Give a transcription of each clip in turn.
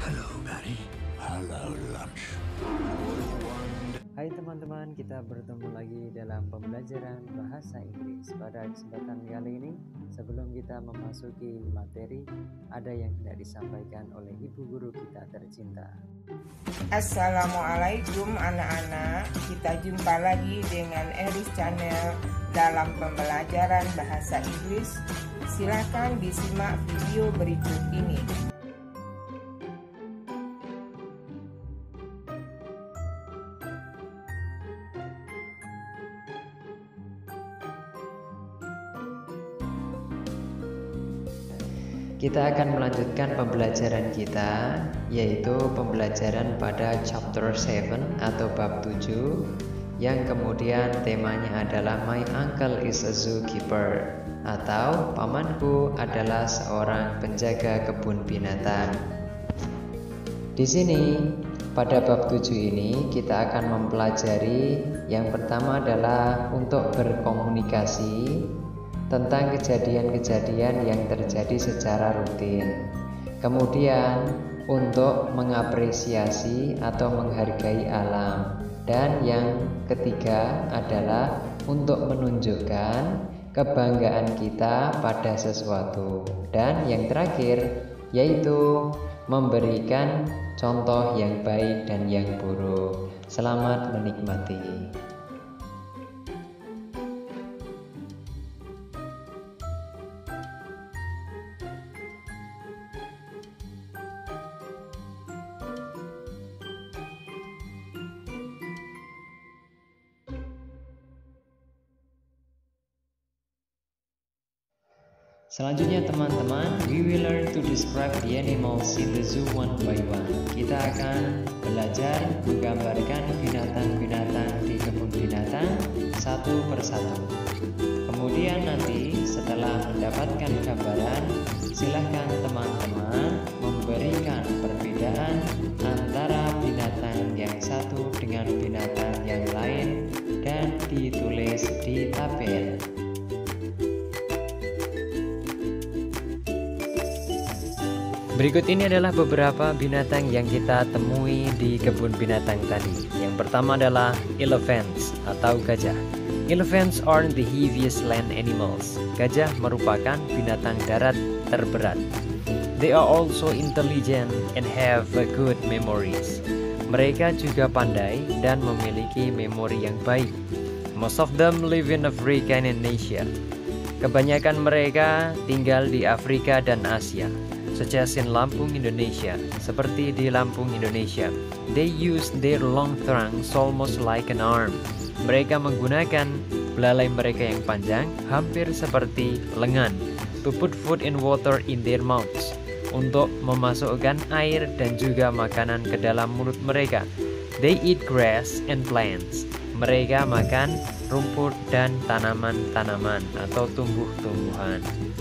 Hello, Barry. Hello, lunch. Hai teman-teman, kita bertemu lagi dalam pembelajaran bahasa Inggris. Pada kesempatan kali ini, sebelum kita memasuki materi, ada yang hendak disampaikan oleh ibu guru kita tercinta. Assalamualaikum anak-anak, kita jumpa lagi dengan Eris Channel dalam pembelajaran bahasa Inggris. Silakan disimak video berikut ini. Kita akan melanjutkan pembelajaran kita, yaitu pembelajaran pada chapter 7 atau bab 7, yang kemudian temanya adalah My Uncle is a Zookeeper, atau pamanku adalah seorang penjaga kebun binatang. Di sini pada bab 7 ini kita akan mempelajari yang pertama adalah untuk berkomunikasi tentang kejadian-kejadian yang terjadi secara rutin. Kemudian untuk mengapresiasi atau menghargai alam. Dan yang ketiga adalah untuk menunjukkan kebanggaan kita pada sesuatu. Dan yang terakhir yaitu memberikan contoh yang baik dan yang buruk. Selamat menikmati. Selanjutnya teman-teman, we will learn to describe the animals in the zoo one by one. Kita akan belajar menggambarkan binatang-binatang di kebun binatang satu persatu. Kemudian nanti setelah mendapatkan gambaran, silahkan teman-teman memberikan perbedaan antara binatang yang satu dengan binatang yang lain dan ditulis di tabel. Berikut ini adalah beberapa binatang yang kita temui di kebun binatang tadi. Yang pertama adalah elephants atau gajah. Elephants are the heaviest land animals. Gajah merupakan binatang darat terberat. They are also intelligent and have good memories. Mereka juga pandai dan memiliki memori yang baik. Most of them live in Africa and Asia. Kebanyakan mereka tinggal di Afrika dan Asia. Such as in Lampung, Indonesia. Seperti di Lampung, Indonesia. They use their long trunks almost like an arm. Mereka menggunakan belalai mereka yang panjang, hampir seperti lengan, to put food and water in their mouths, untuk memasukkan air dan juga makanan ke dalam mulut mereka. They eat grass and plants. Mereka makan rumput dan tanaman-tanaman atau tumbuh-tumbuhan.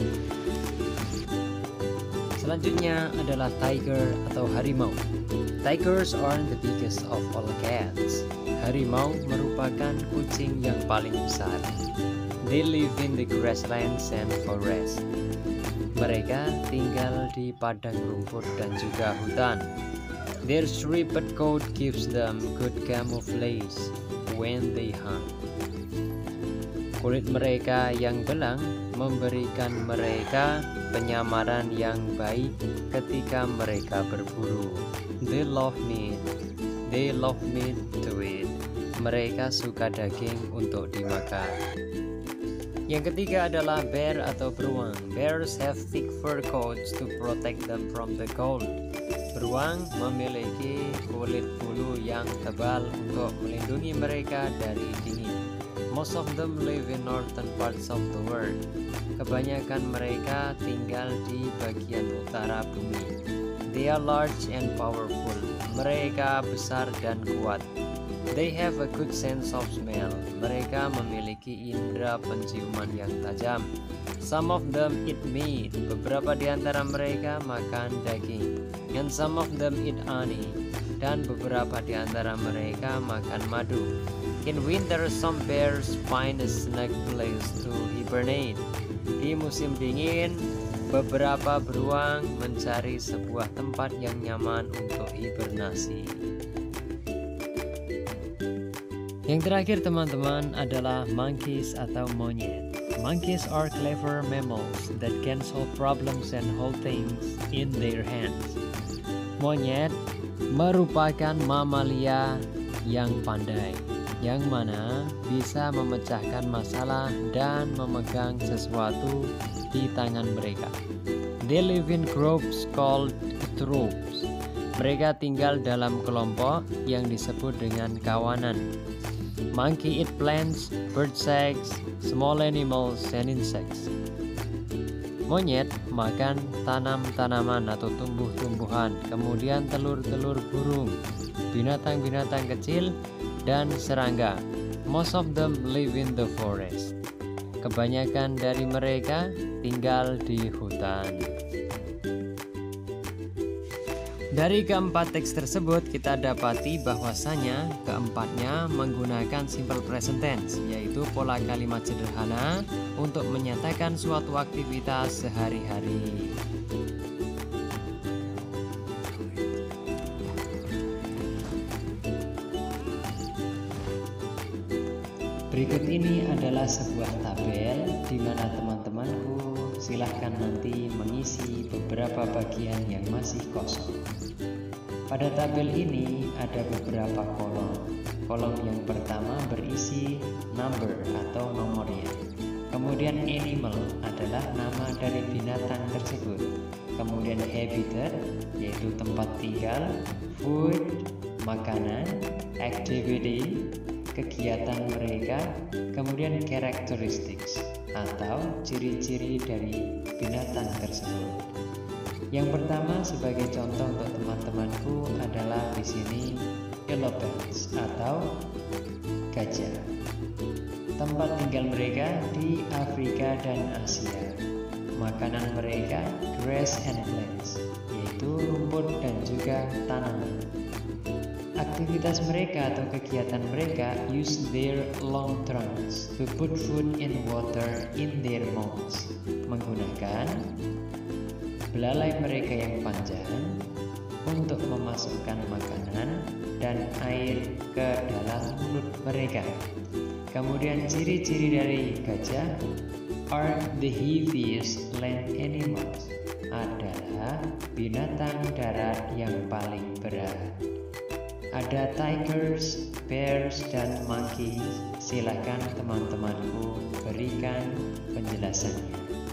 Selanjutnya adalah tiger atau harimau. Tigers are the biggest of all cats. Harimau merupakan kucing yang paling besar. They live in the grasslands and forest. Mereka tinggal di padang rumput dan juga hutan. Their striped coat gives them good camouflage when they hunt. Kulit mereka yang belang memberikan mereka penyamaran yang baik ketika mereka berburu. They love meat. They love meat to eat. Mereka suka daging untuk dimakan. Yang ketiga adalah bear atau beruang. Bears have thick fur coats to protect them from the cold. Beruang memiliki kulit bulu yang tebal untuk melindungi mereka dari dingin. Most of them live in northern parts of the world. Kebanyakan mereka tinggal di bagian utara bumi. They are large and powerful. Mereka besar dan kuat. They have a good sense of smell. Mereka memiliki indera penciuman yang tajam. Some of them eat meat. Beberapa di antara mereka makan daging. And some of them eat honey. Dan beberapa di antara mereka makan madu. In winter, some bears find a snug place to hibernate. Di musim dingin, beberapa beruang mencari sebuah tempat yang nyaman untuk hibernasi. Yang terakhir teman-teman adalah monkeys atau monyet. Monkeys are clever mammals that can solve problems and hold things in their hands. Monyet merupakan mamalia yang pandai, yang mana bisa memecahkan masalah dan memegang sesuatu di tangan mereka. They live in groups called troops. Mereka tinggal dalam kelompok yang disebut dengan kawanan. Monkey eat plants, birds eggs, small animals, and insects. Monyet makan tanaman atau tumbuh-tumbuhan, kemudian telur-telur burung, binatang-binatang kecil, dan serangga. Most of them live in the forest. Kebanyakan dari mereka tinggal di hutan. Dari keempat teks tersebut kita dapati bahwasanya keempatnya menggunakan simple present tense, yaitu pola kalimat sederhana untuk menyatakan suatu aktivitas sehari-hari. Berikut ini adalah sebuah tabel di mana teman-temanku silahkan nanti mengisi beberapa bagian yang masih kosong. Pada tabel ini ada beberapa kolom. Kolom yang pertama berisi number atau nomornya. Kemudian animal adalah nama dari binatang tersebut. Kemudian habitat yaitu tempat tinggal, food, makanan, activity, kegiatan mereka, kemudian characteristics atau ciri-ciri dari binatang tersebut. Yang pertama sebagai contoh untuk teman-temanku adalah di sini elephants atau gajah. Tempat tinggal mereka di Afrika dan Asia. Makanan mereka grass and plants, yaitu rumput dan juga tanaman. Aktivitas mereka atau kegiatan mereka use their long trunks to put food and water in their mouths, menggunakan belalai mereka yang panjang untuk memasukkan makanan dan air ke dalam mulut mereka. Kemudian ciri-ciri dari gajah are the heaviest land animals, adalah binatang darat yang paling berat. Ada tigers, bears, dan monkeys. Silakan teman-temanku berikan penjelasannya.